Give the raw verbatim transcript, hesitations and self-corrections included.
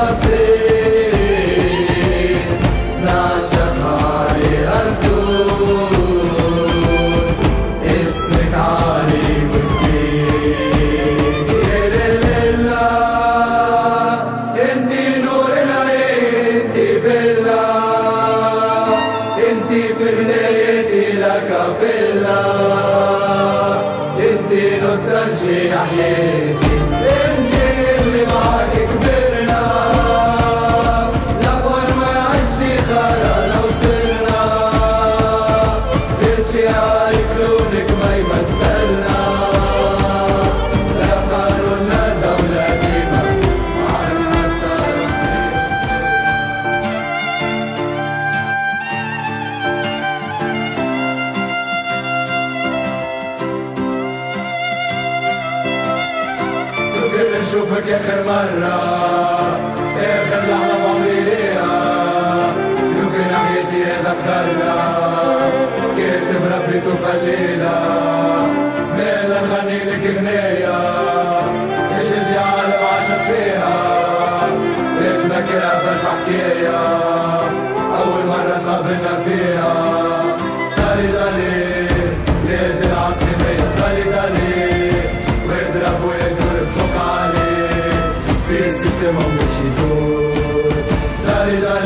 الأصيل نعشق علي أرثول اسمك عالي وكبير يا لله انتي نور العين انتي بالله انتي في غنيتي لكابيلا انتي نوستالجيا حياتي انتي اللي معاك كبرنا لقوا ما يعشي خلانا وصلنا غير شعار كلونك ما يمثلنا لا قانون لا دولة ديما معاك حتى يمكن نشوفك اخر مرة اخر لحظة بعمري ليها يمكن حياتي اذا قدرنا كاتب ربي تفليلة ميلا نغني لك غنية نشد يا عالم عاشق فيها نتذكرها بألف حكاية أول مرة قابلنا فيها دالي دالي ليت العاصمية دالي دالي واضرب ويدور بفوق عليه في سيستم مش يدور دالي دالي